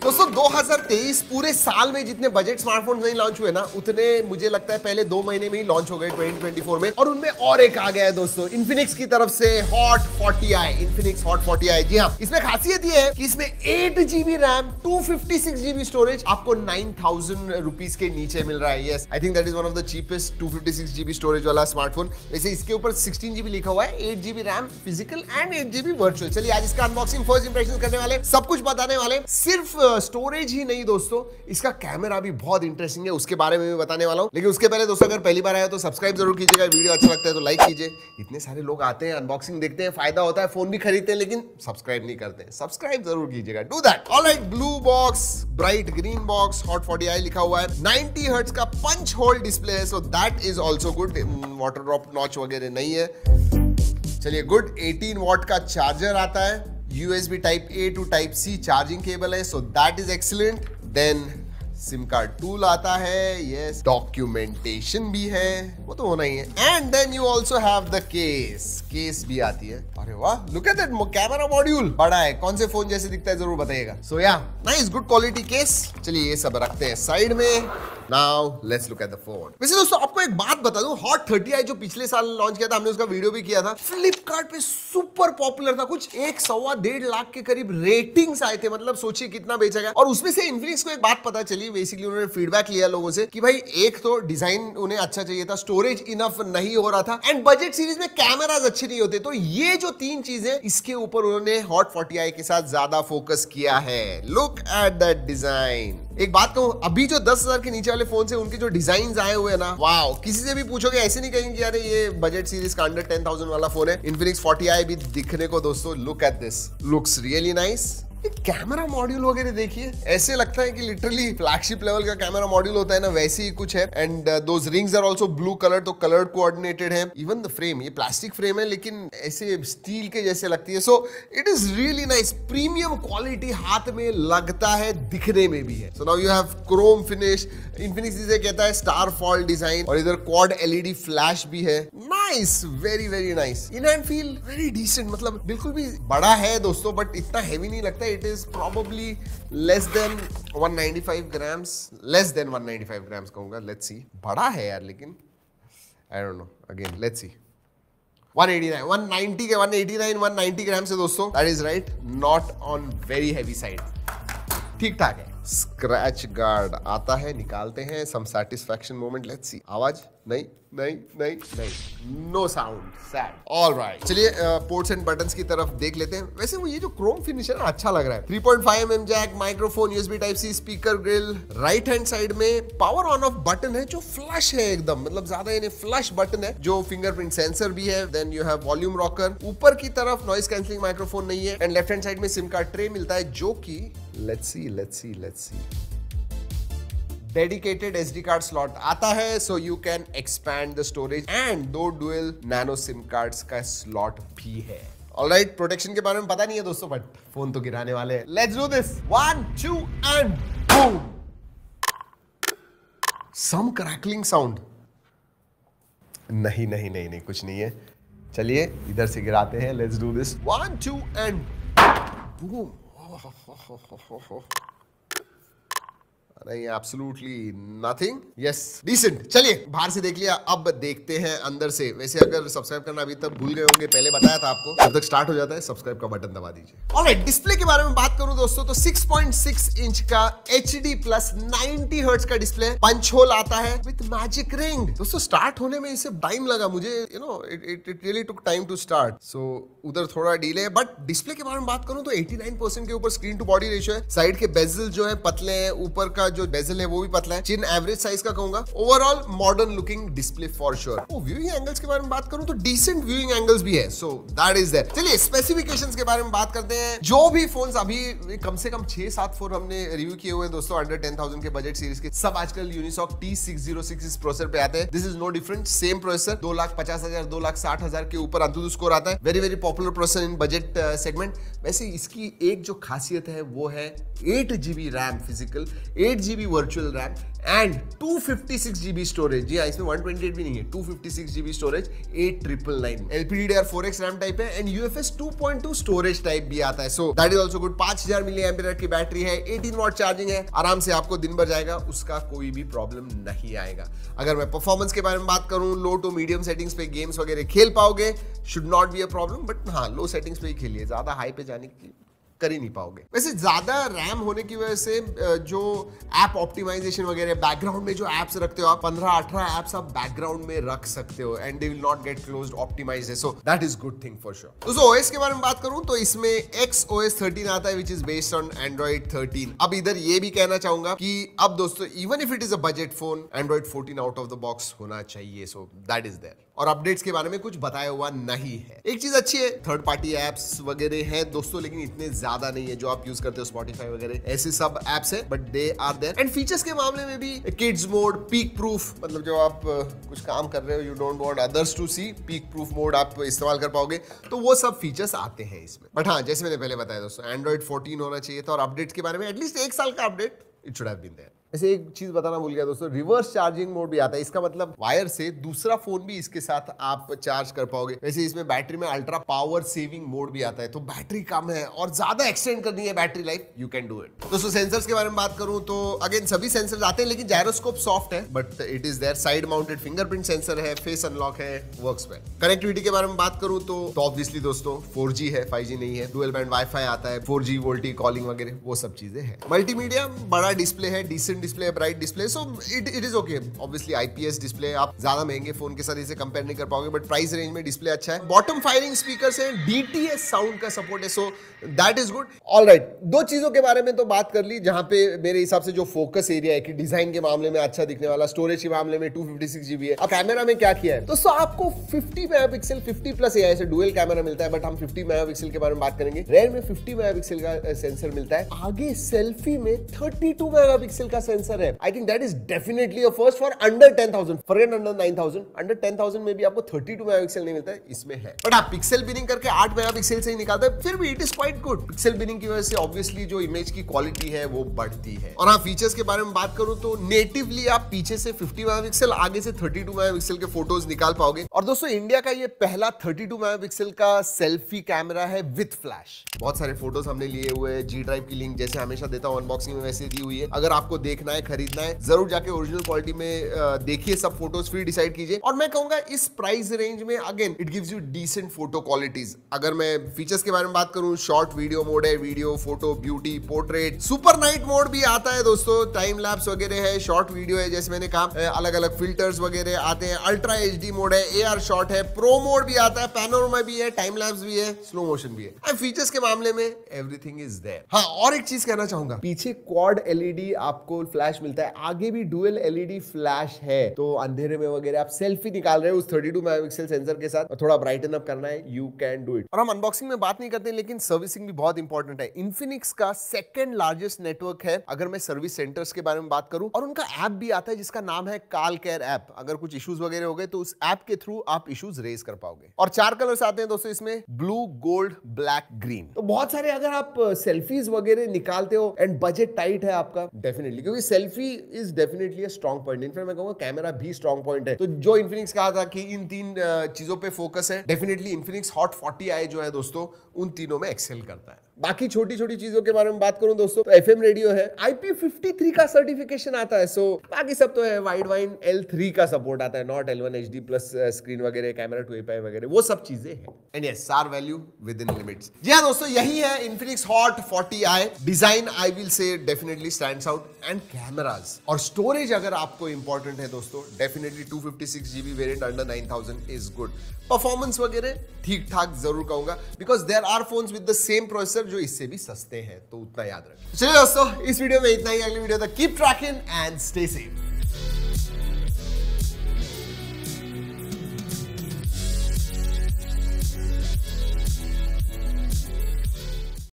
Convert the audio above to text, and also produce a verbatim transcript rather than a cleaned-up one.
दोस्तों दो हज़ार तेईस पूरे साल में जितने बजट स्मार्टफोन नहीं लॉन्च हुए ना, उतने मुझे लगता है पहले दो महीने में ही लॉन्च हो गए ट्वेंटी ट्वेंटी फोर में। और उनमें और एक आ गया है दोस्तों, इन्फिनिक्स की तरफ से Hot forty i, Infinix Hot forty i. जी हाँ, इसमें खासियत ये है कि इसमें eight GB RAM, two fifty six GB storage आपको नाइन थाउजेंड रुपीस के नीचे मिल रहा है। Yes, I think that is one of the cheapest two fifty six GB storage वाला स्मार्टफोन। वैसे इसके ऊपर सिक्सटीन जीबी लिखा हुआ है, eight GB RAM physical and eight GB virtual. चलिए आज इसका अनबॉक्सिंग, फर्स्ट इंप्रेशन करने वाले, सब कुछ बताने वाले। सिर्फ स्टोरेज ही नहीं दोस्तों, इसका कैमरा भी बहुत इंटरेस्टिंग है, उसके बारे में भी बताने वाला हूं। लेकिन उसके पहले दोस्तों अगर पहली बार आया तो सब्सक्राइब जरूर कीजिएगा, वीडियो अच्छा लगता है तो लाइक कीजिए। इतने सारे लोग आते हैं, अनबॉक्सिंग देखते हैं, फायदा होता है, फोन भी खरीदते हैं लेकिन सब्सक्राइब नहीं करते हैं। सब्सक्राइब जरूर कीजिएगा, do that. Alright, blue box, bright green box, Hot forty i लिखा हुआ है। नाइंटी हर्ट्ज का पंच होल डिस्प्ले है, so that is also good. Water drop notch वगैरह नहीं है। चलिए गुड। एटीन वॉट का चार्जर आता है, USB type A to type C charging cable है, so that is excellent. Then sim card tool आता है, यस, डॉक्यूमेंटेशन भी है, वो तो होना ही है। And then you also have the case, case भी आती है। अरे वाह, look at that camera module, बड़ा है, कौन से फोन जैसे दिखता है जरूर बताइएगा। सो या नाइस, गुड क्वालिटी केस। चलिए ये सब रखते हैं साइड में। Now let's look at the phone. वैसे दोस्तों आपको एक बात बता दूं, हॉट थर्टी आई जो पिछले साल लॉन्च किया था, हमने उसका वीडियो भी किया था, फ्लिपकार्ट पे सुपर पॉपुलर था। कुछ एक सवा डेढ़ लाख के करीब रेटिंग्स आए थे, मतलब सोचिए कितना बेचा गया। और उसमें से इन्फिनिक्स को एक बात पता चली, बेसिकली उन्होंने फीडबैक लिया लोगों से कि भाई एक तो डिजाइन उन्हें अच्छा चाहिए था, स्टोरेज इनफ नहीं हो रहा था, एंड बजट सीरीज में कैमरास अच्छे नहीं होते। तो ये जो तीन चीजें, इसके ऊपर उन्होंने हॉट फोर्टी आई के साथ ज्यादा फोकस किया है। Look at that design. एक बात कहूं, अभी जो दस हजार के नीचे वाले फोन से उनके जो डिजाइन आए हुए हैं ना, वाओ, किसी से भी पूछोगे ऐसे नहीं कहेंगे यार ये बजट सीरीज का अंडर टेन थाउजेंड वाला फोन है। इन्फिनिक्स फोर्टी आई भी दिखने को दोस्तों, look at this, looks really nice. Camera module वगैरह देखिए, ऐसे लगता है कि लिटरली फ्लैगशिप लेवल का कैमरा मॉड्यूल होता है ना, वैसे ही कुछ है। And those rings are also blue colour, तो कलर कोऑर्डिनेटेड है। इवन द फ्रेम, ये प्लास्टिक फ्रेम है लेकिन ऐसे स्टील के जैसे लगती है। So it is really nice, premium quality, हाथ में लगता है, दिखने में भी है। So now you have chrome finish, Infinix इसे कहता है स्टार फॉल डिजाइन, और इधर क्वाड एलईडी फ्लैश भी है। Nice, very very nice. In hand feel very decent, मतलब बिल्कुल भी बड़ा है दोस्तों, बट इतना हैवी नहीं लगता। It is probably less than one ninety-five grams, less than one ninety-five grams कहूँगा। Let's see, बड़ा है यार, लेकिन I don't know, again let's see, one eighty-nine, one ninety के one eighty-nine, one ninety grams है दोस्तों, that is right, not on very heavy side, ठीक ठाक है। स्क्रैच गार्ड आता है, निकालते हैं, some satisfaction moment, let's see. आवाज नहीं नहीं नहीं नहीं, नो साउंड, सैड। ऑलराइट, चलिए पोर्ट्स एंड बटन्स की तरफ देख लेते हैं। वैसे वो ये जो क्रोम फिनिश है ना, अच्छा लग रहा है। Three point five M M Jack, microphone, USB type सी, speaker grill. Right hand side में पावर ऑन ऑफ बटन है जो फ्लश है एकदम, मतलब ज्यादा यानी फ्लश बटन है, जो फिंगरप्रिंट सेंसर भी है। Then you have volume rocker. ऊपर की तरफ नॉइस कैंसलिंग माइक्रोफोन नहीं है। एंड लेफ्ट हैंड साइड में सिम कार्ड ट्रे मिलता है, जो कि let's see let's see let's see dedicated SD card slot आता है, so you can expand the storage, and दो डुअल नैनो सिम कार्ड्स का स्लॉट भी है। ऑलराइट, प्रोटेक्शन के बारे में पता नहीं है दोस्तों, बट फोन तो गिराने वाले हैं। Let's do this, one two and boom. Some crackling sound, नहीं नहीं नहीं नहीं, कुछ नहीं है। चलिए इधर से गिराते हैं, let's do this, one two and boom. नहीं, एब्सोल्युटली नथिंग, यस, डिसेंट। चलिए बाहर से देख लिया, अब देखते हैं अंदर से। वैसे अगर सब्सक्राइब करना अभी तक भूल गए होंगे, पहले बताया था आपको, जब तक स्टार्ट हो जाता है सब्सक्राइब का बटन दबा दीजिए। ऑलराइट, डिस्प्ले के बारे में बात करूं दोस्तों तो सिक्स पॉइंट सिक्स इंच का एचडी प्लस नाइंटी हर्ट्ज का डिस्प्ले, पंच होल आता है विद मैजिक रिंग। दोस्तों स्टार्ट होने में इसे टाइम लगा मुझे, you know it it really took time to start, so उधर थोड़ा डिले है। बट डिस्प्ले के बारे में बात करूं तो एटी नाइन परसेंट के ऊपर स्क्रीन टू बॉडी रेशियो है। साइड के बेजल जो है पतले हैं, ऊपर का जो बेजल है वो भी पतला है। चिन एवरेज साइज का कहूंगा। Overall modern looking display for sure. Viewing angles के बारे में बात करूं तो डिसेंट व्यूइंग एंगल्स भी है, सो दैट इज देयर। चलिए स्पेसिफिकेशंस के बारे में बात करते हैं। जो भी फोन्स अभी कम से कम छह सात फोन हमने रिव्यू किए हुए हैं दोस्तों, अंडर टेन थाउजेंड के बजट सीरीज के, सब आजकल Unisoc T six zero six इस प्रोसेसर पे आते हैं। This is no different, same processor, दो लाख पचास हजार दो लाख साठ हजार के ऊपर अंतुतु स्कोर आता है। Very very popular processor in budget segment. वैसे इसकी एक जो खासियत है वो है eight GB RAM physical, eight eight GB virtual RAM and two fifty six GB storage. जी हाँ, इसमें वन ट्वेंटी एट भी नहीं है, two fifty six GB storage, eight triple nine. L P D D R four X RAM type है and U F S two point two storage type भी आता है, so that is also good. पांच हजार milli ampere की battery है, eighteen watt charging है, आराम से आपको दिन भर जाएगा, उसका कोई भी प्रॉब्लम नहीं आएगा। अगर मैं परफॉर्मेंस के बारे में बात करूं, लो टू मीडियम सेटिंग्स पे गेम्स वगैरह खेल पाओगे, should not be a problem, but हाँ लो सेटिंग्स पे ही खेलिए, ज्यादा हाई पे जाने की कर ही नहीं पाओगे। वैसे ज्यादा रैम होने की वजह से जो ऐप ऑप्टिमाइजेशन वगैरह बैकग्राउंड में जो एप्स रखते हो आप, पंद्रह अठारह एप्स आप बैकग्राउंड में रख सकते हो and they will not get closed optimised, so that is good thing for sure. दोस्तों ओएस के बारे में बात करूं तो इसमें एक्स ओ एस थर्टीन आता है which is based on Android thirteen. अब इधर ये भी कहना चाहूंगा कि अब दोस्तों even if it is a budget phone, Android fourteen out of the box होना चाहिए, सो दैट इज देयर। और अपडेट्स के बारे में कुछ बताया हुआ नहीं है। एक चीज अच्छी है, थर्ड पार्टी एप्स वगैरह हैं दोस्तों, लेकिन इतने ज्यादा नहीं है जो आप यूज करते हो, स्पॉटिफाई वगैरह ऐसे सब एप्स है, but they are there. And features के मामले में भी किड्स मोड, पीक प्रूफ, मतलब जो आप कुछ काम कर रहे हो, you don't want others to see, peek proof mode आप इस्तेमाल कर पाओगे, तो वो सब फीचर्स आते हैं इसमें। बट हाँ, जैसे मैंने पहले बताया दोस्तों, एंड्रॉइड फोर्टीन होना चाहिए था, और अपडेट्स के बारे में एटलीस्ट एक साल का update it should have been there. ऐसे एक चीज बताना भूल गया दोस्तों, रिवर्स चार्जिंग मोड भी आता है। इसका मतलब वायर से दूसरा फोन भी इसके साथ आप चार्ज कर पाओगे। वैसे इसमें बैटरी में अल्ट्रा पावर सेविंग मोड भी आता है, तो बैटरी कम है और ज्यादा एक्सटेंड करनी है battery life, you can do it. दोस्तों सेंसर्स के बारे में बात करूं तो अगेन सभी सेंसर्स आते हैं, लेकिन जायरोस्कोप सॉफ्ट है, but it is there. Side mounted fingerprint sensor है, फेस अनलॉक है, वर्क्स में। कनेक्टिविटी के बारे में बात करूं तो ऑब्वियसली दोस्तों फोर जी है, फाइव जी नहीं है, डुअल बैंड वाईफाई आता है, फोर जी वोल्टी कॉलिंग वगैरह वो सब चीजें हैं। मल्टीमीडिया बड़ा डिस्प्ले है, decent display, bright display, so it it is okay. Obviously IPS display, आप ज्यादा महंगे फोन के साथ इसे कंपेयर नहीं कर पाओगे, बट प्राइस रेंज में डिस्प्ले अच्छा है। बॉटम फायरिंग स्पीकर्स हैं, डीटीएस साउंड का सपोर्ट है, so that is good. Alright, दो चीजों के बारे में तो बात कर ली, जहां पे मेरे हिसाब से जो फोकस एरिया है कि डिजाइन के मामले में अच्छा दिखने वाला, स्टोरेज के मामले में टू फिफ्टी सिक्स जीबी है। अब कैमरा में क्या किया है दोस्तों, आपको fifty megapixel, fifty plus AI से डुअल कैमरा मिलता है, बट हम फिफ्टी मेगापिक्सल के बारे में बात करेंगे। रेयर में फिफ्टी मेगापिक्सल का सेंसर मिलता है, आगे सेल्फी में थर्टी टू मेगापिक्सल का सेंसर है। I think that is definitely a first for under ten thousand, forget under nine thousand, under ten thousand में भी आपको थर्टी टू मेगापिक्सल नहीं मिलता है, इसमें है। बट आप पिक्सल बिनिंग करके एट मेगापिक्सल से ही निकालते हैं, फिर भी it is quite good. Pixel binning की वजह से ऑब्वियसली जो इमेज की क्वालिटी है वो बढ़ती है। और हाँ, फीचर्स के बारे में बात करूं तो नेटिवली आप पीछे से फिफ्टी मेगापिक्सल, आगे से थर्टी टू मेगापिक्सल के फोटोज निकाल पाओगे। और दोस्तों इंडिया का ये पहला थर्टी टू मेगापिक्सल का सेल्फी कैमरा है विद फ्लैश। बहुत सारे फोटोज हमने लिए हुए हैं, जी ड्राइव की लिंक जैसे हमेशा देता हूं अनबॉक्सिंग में वैसे दी हुई है। अगर आपको देखना है, खरीदना है, जरूर जाके ओरिजिनल क्वालिटी में देखिए सब फोटोज, फिर डिसाइड कीजिए। और मैं कहूंगा इस प्राइस रेंज में again it gives you decent photo qualities. अगर मैं फीचर्स के बारे में बात करूं, शॉर्ट वीडियो मोड है, video, photo, beauty, portrait, super night mode भी आता है दोस्तों, टाइम लैप्स वगैरह है, शॉर्ट वीडियो है, जैसे मैंने कहा अलग अलग फिल्टर्स वगैरह आते हैं, अल्ट्रा एचडी मोड है, एआर शॉट है, प्रो मोड भी आता है, पैनोरमा भी है, टाइम लैप्स भी है, स्लो मोशन भी है। फीचर्स के मामले में एवरीथिंग इज देयर। हाँ, और एक चीज कहना चाहूंगा, पीछे क्वाड एलईडी आपको फ्लैश मिलता है, आगे भी डुअल एलईडी फ्लैश है, तो अंधेरे में वगैरह आप सेल्फी निकाल रहे हो उस थर्टी टू मेगापिक्सल सेंसर के साथ और थोड़ा ब्राइटन अप करना है, यू कैन डू इट। और हम अनबॉक्सिंग में बात नहीं करते, लेकिन सर्विसिंग भी बहुत इंपॉर्टेंट है। इन्फिनिक्स का सेकंड लार्जेस्ट नेटवर्क है अगर मैं सर्विस सेंटर्स के बारे में बात करूं, और उनका ऐप भी आता है जिसका नाम है काल केयर ऐप। अगर कुछ इश्यूज वगैरह हो गए तो उस ऐप के थ्रू आप इश्यूज रेज कर पाओगे। और चार कलर्स आते हैं दोस्तों इसमें, ब्लू, गोल्ड, ब्लैक, ग्रीन। तो बहुत सारे अगर आप सेल्फीज वगैरह निकालते हो एंड बजट टाइट है आपका, डेफिनेटली, क्योंकि selfie is definitely a strong point. In fact मैं कहूंगा कैमरा भी स्ट्रांग पॉइंट है। तो जो इन्फिनिक्स कहा था कि इन तीन चीजों पे फोकस है, definitely Infinix Hot forty i जो है दोस्तों उन तीनों में एक्सेल करता है। बाकी छोटी छोटी चीजों के बारे में बात करूं दोस्तों तो एफएम रेडियो है, आई पी फिफ्टी थ्री का सर्टिफिकेशन आता है, सो बाकी सब तो है। वाइड वाइन एल थ्री का सपोर्ट आता है, not L one H D plus screen वगैरह, camera two A P I वगैरह, वो सब चीजें हैं। And yes, are value within limits. जी हाँ दोस्तों, यही है Infinix Hot forty i. Design I will say definitely stands out, and cameras और स्टोरेज अगर आपको इंपॉर्टेंट है दोस्तों, definitely two fifty six GB variant under nine thousand is good. Performance वगैरह ठीक ठाक जरूर कहूंगा, because there are phones with the same processor जो इससे भी सस्ते हैं, तो उतना याद रखें। चलिए दोस्तों, इस वीडियो में इतना ही। अगली वीडियो तक keep tracking and stay safe.